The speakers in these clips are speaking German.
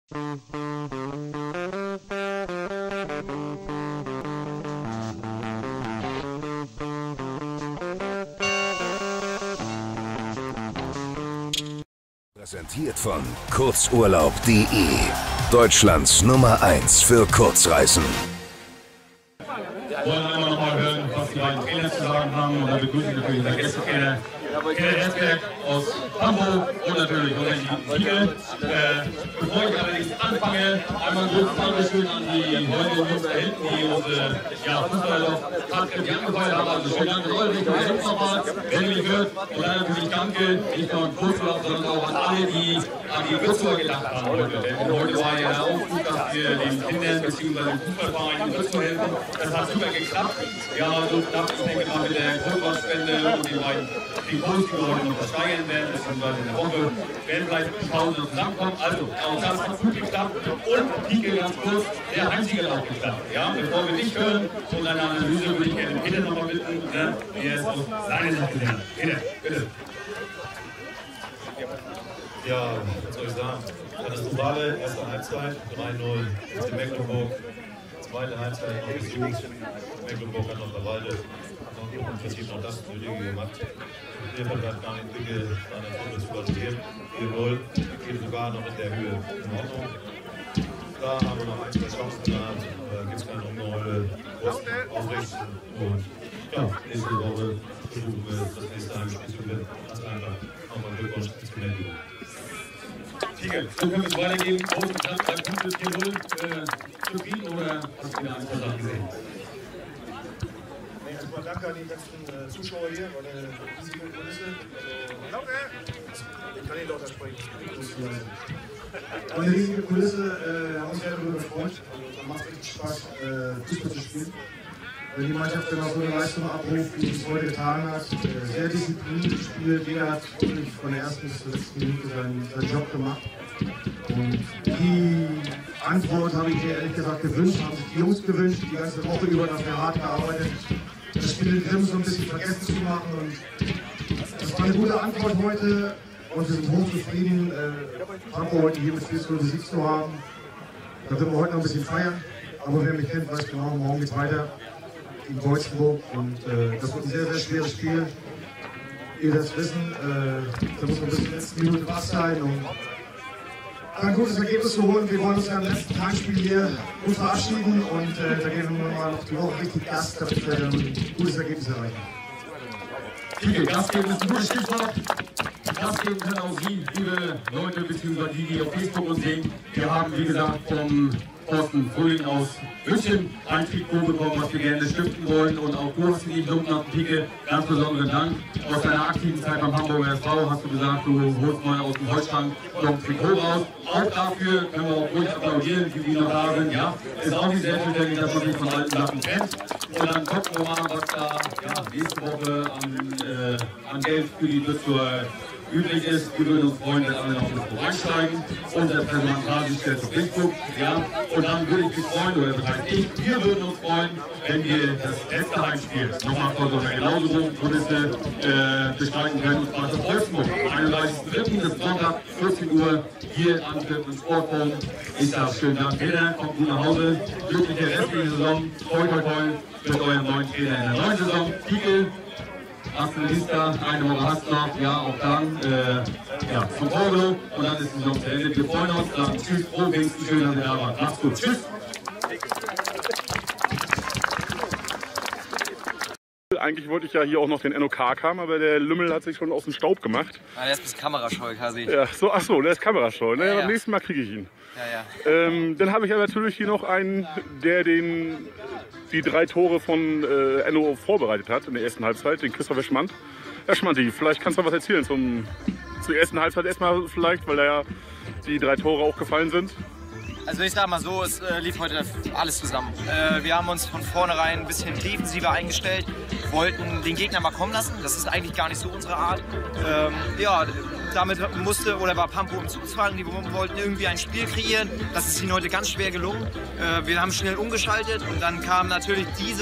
Präsentiert von Kurzurlaub.de, Deutschlands Nummer 1 für Kurzreisen. Wir wollen einmal noch mal hören, was die beiden Trainer zu sagen haben. Und dann begrüßen wir natürlich unseren Gästetrainer Kenneth Herzberg aus Hamburg und natürlich unseren Tiegel. Bevor ich allerdings anfange, einmal ein großes Dankeschön an die Leute Jungs da hinten, die unsere Fußballer tatkräftig angefeuert haben. Also schönen Dank an eure Richtung, der Jungs nochmal, wenn ihr mich hört. Und dann natürlich danke, nicht nur an Kurzurlaub, sondern auch an alle, die an die Würzburger gedacht haben heute. Denn heute war ja auch gut, dass wir den Kindern bzw. dem Fußballverein in Würzburg helfen. Das hat super geklappt. Wir haben so gedacht, ich denke mal mit der Kohlraumspende und den beiden Post, die wir heute noch versteigern werden, beziehungsweise in der Woche, werden vielleicht 1000 zusammenkommen. Also, auch das hat gut geklappt. Und Tiegel ganz kurz, der Heimsieger hat auch geklappt. Ja, bevor wir nicht hören, von deiner Analyse würde ich gerne Peter nochmal bitten, ne, der ist auf seine Sache gelernt. Peter, bitte. Ja, was soll ich sagen? Katastrophale erste Halbzeit, 3-0 in Mecklenburg. Zweite Halbzeit noch gesucht. Mecklenburg hat noch verwaltet, hat noch im Prinzip noch das Nötige gemacht. Krefeld hat gar nicht dicke an der Runde zu überstehen. 4-0, geht sogar noch in der Höhe in Ordnung. Da haben wir noch ein, zwei Chancen gehabt, gibt es keine Umgeheule, aufrichten und ja, nächste Woche versuchen wir das nächste Heimspiel zu gewinnen. Ganz einfach. Nochmal Glückwunsch ins Gelände. Tiegel, so können wir es weitergeben. Großen Dank, beim Punkte 4-0. Zufrieden oder hast du wieder ein paar Sachen gesehen? Erstmal danke an die ganzen Zuschauer hier, war eine riesige Kulisse. Also, ich kann Ihnen doch das sprechen. Eine riesige Kulisse, haben uns sehr darüber gefreut. Also, macht richtig Spaß, Fußball zu spielen. Wenn die Mannschaft dann auch so eine Leistung abruft, wie es heute getan hat, sehr diszipliniert gespielt, jeder hat wirklich von der ersten bis zur letzten Minute seinen Job gemacht. Und die Antwort habe ich mir ehrlich gesagt gewünscht, haben sich die Jungs gewünscht, die ganze Woche über dafür hart gearbeitet, das Spiel in Grimm so ein bisschen vergessen zu machen. Und das war eine gute Antwort heute und wir sind hochzufrieden, Hamburg heute hier mit 4-0 besiegt zu haben. Da werden wir heute noch ein bisschen feiern, aber wer mich kennt, weiß genau, morgen geht es weiter in Wolfsburg und das wird ein sehr, sehr schweres Spiel. Ihr werdet es wissen, da muss man bis zur letzten Minute wach sein, um ein gutes Ergebnis zu holen. Wir wollen uns ja im letzten Heimspiel hier gut verabschieden und da gehen wir mal noch die Woche richtig Gas, damit wir ein gutes Ergebnis erreichen. Tiegel, Gas geben ist ein gutes Stichwort. Gas geben können auch Sie, liebe Leute, beziehungsweise die auf Facebook uns sehen. Wir haben, wie gesagt, vom Thorsten Frühling aus München ein Trikot bekommen, was wir gerne stiften wollen. Und auch du hast die Lumpen Tiegel, ganz besonderen Dank. Aus deiner aktiven Zeit beim Hamburger SV hast du gesagt, du holst mal aus dem Holzschrank noch ein Trikot raus. Auch dafür können wir auch ruhig applaudieren, die noch da sind. Ja, ist auch nicht selbstverständlich, dass man sich von alten Sachen trennt. Und dann gucken wir mal, was da nächste Woche an Geld für die Würzburger üblich ist. Wir würden uns freuen, wenn alle noch ein bisschen reinsteigen. Unser Personal stellt auf Facebook. Ja. Und dann würde ich mich freuen, oder das heißt wir würden uns freuen, wenn wir das letzte Heimspiel nochmal vor so einer genauso großen Kulisse bestreiten können. Und zwar für Wolfsburg. 31.03. bis Sonntag, 14 Uhr, hier am Viertel Sportforum. Ich sage schönen Dank, Peter. Kommt gut nach Hause. Glückliche restliche Saison. Toi, toi, toi mit eurem neuen Trainer in der neuen Saison. Tiegel. Hast du Lista, eine Woche hast du noch, ja, auch dann zum Toro und dann ist die Saison zu Ende. Wir freuen uns, sagen tschüss, froh, wenigstens schön, dass ihr da wart. Macht's gut, tschüss. Eigentlich wollte ich ja hier auch noch den NOK haben, aber der Lümmel hat sich schon aus dem Staub gemacht. Ah, der ist ein bisschen kamerascheu quasi. Ja, so, ach so, der ist kamerascheu. Ne? Ja, ja. Beim nächsten Mal kriege ich ihn. Ja, ja. Dann habe ich ja natürlich hier noch einen, der die 3 Tore von NO vorbereitet hat in der ersten Halbzeit, den Christopher Schmand. Herr Schmanti, vielleicht kannst du was erzählen zur ersten Halbzeit erstmal vielleicht, weil da ja die 3 Tore auch gefallen sind. Also ich sag mal so, es lief heute alles zusammen. Wir haben uns von vornherein ein bisschen defensiver eingestellt, wollten den Gegner mal kommen lassen. Das ist eigentlich gar nicht so unsere Art. Ja, damit war Pampo im Zugzwang. Die wollten irgendwie ein Spiel kreieren. Das ist ihnen heute ganz schwer gelungen. Wir haben schnell umgeschaltet und dann kam natürlich diese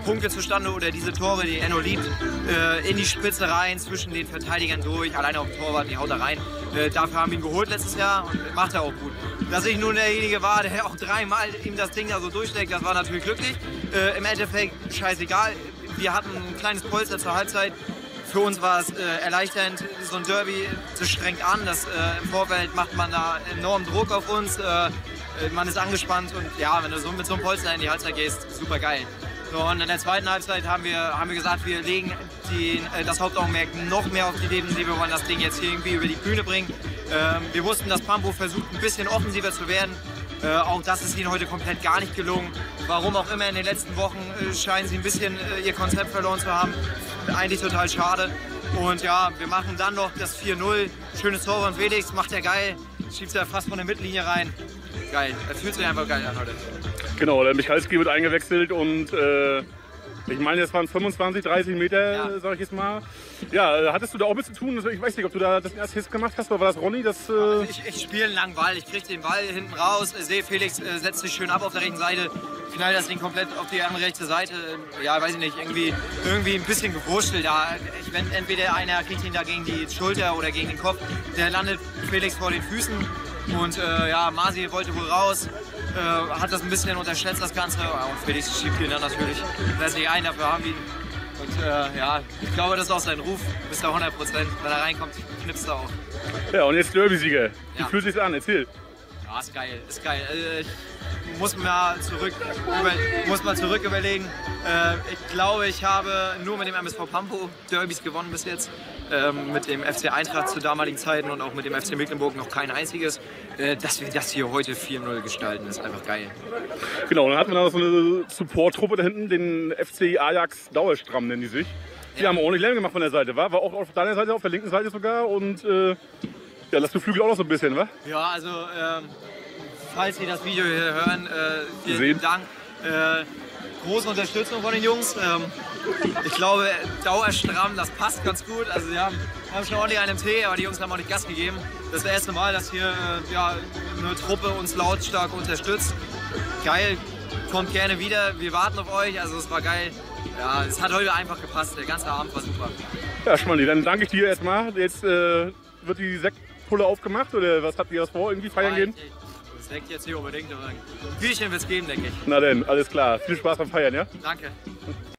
Punkte zustande oder diese Tore, die Enno liebt, in die Spitze rein, zwischen den Verteidigern durch, alleine auf dem Torwart, die haut er rein. Dafür haben wir ihn geholt letztes Jahr und macht er auch gut. Dass ich nun derjenige war, der auch dreimal ihm das Ding da so durchsteckt, das war natürlich glücklich. Im Endeffekt scheißegal, wir hatten ein kleines Polster zur Halbzeit. Für uns war es erleichternd, so ein Derby, das strengt an, im Vorfeld macht man da enormen Druck auf uns, man ist angespannt und ja, wenn du so mit so einem Polster in die Halbzeit gehst, super geil. So, und in der zweiten Halbzeit haben wir gesagt, wir legen das Hauptaugenmerk noch mehr auf die Defensive, wir wollen das Ding jetzt hier irgendwie über die Bühne bringen. Wir wussten, dass Pampo versucht, ein bisschen offensiver zu werden. Auch das ist ihnen heute komplett gar nicht gelungen. Warum auch immer, in den letzten Wochen scheinen sie ein bisschen ihr Konzept verloren zu haben. Eigentlich total schade. Und ja, wir machen dann noch das 4-0. Schönes Tor von Felix, macht er geil. Schiebt er fast von der Mittellinie rein. Geil, er fühlt sich einfach geil an heute. Genau, der Michalski wird eingewechselt und ich meine, das waren 25, 30 Meter, ja. Sag ich jetzt mal. Ja, hattest du da auch mit zu tun? Ich weiß nicht, ob du da das erste Hits gemacht hast, oder war das Ronny? Ich spiele einen langen Ball, ich kriege den Ball hinten raus, sehe Felix setzt sich schön ab auf der rechten Seite, knall das Ding komplett auf die andere rechte Seite. Ja, weiß ich nicht, irgendwie ein bisschen gewurschtelt. Ja, entweder einer kriegt ihn da gegen die Schulter oder gegen den Kopf, der landet Felix vor den Füßen. Und ja, Masi wollte wohl raus, hat das ein bisschen unterschätzt, das Ganze. Und Felix schiebt ihn dann natürlich letztlich ein, dafür haben wir ihn. Und ja, ich glaube, das ist auch sein Ruf, bis da 100%. Wenn er reinkommt, knipst er auch. Ja, und jetzt Derby-Sieger. Wie fühlt sich's an? Erzähl. Ja, ist geil, ist geil. Ich muss mal zurück überlegen. Ich glaube, ich habe nur mit dem MSV Pampo Derbys gewonnen bis jetzt. Mit dem FC Eintracht zu damaligen Zeiten und auch mit dem FC Mecklenburg noch kein einziges. Dass wir das hier heute 4-0 gestalten, ist einfach geil. Genau, dann hat man da so eine Support-Truppe da hinten, den FC Ajax Dauerstramm nennen die sich. Die haben ordentlich Lärm gemacht von der Seite, war auch auf deiner Seite, auf der linken Seite sogar. Und ja, das beflügelt auch noch so ein bisschen, wa? Ja, also falls Sie das Video hier hören, vielen Dank. Große Unterstützung von den Jungs. Ich glaube, Dauerstramm, das passt ganz gut. Also wir haben schon ordentlich einen Tee, aber die Jungs haben auch nicht Gas gegeben. Das ist das erste Mal, dass hier ja, eine Truppe uns lautstark unterstützt. Geil, kommt gerne wieder. Wir warten auf euch. Also es war geil. Ja, es hat heute einfach gepasst. Der ganze Abend war super. Ja, Schmandi, dann danke ich dir erstmal. Jetzt wird die Sektpulle aufgemacht oder was habt ihr das vor? Irgendwie feiern gehen? Sekt jetzt hier unbedingt, aber ein Bierchen wird es geben, denke ich. Na denn, alles klar. Viel Spaß beim Feiern, ja? Danke.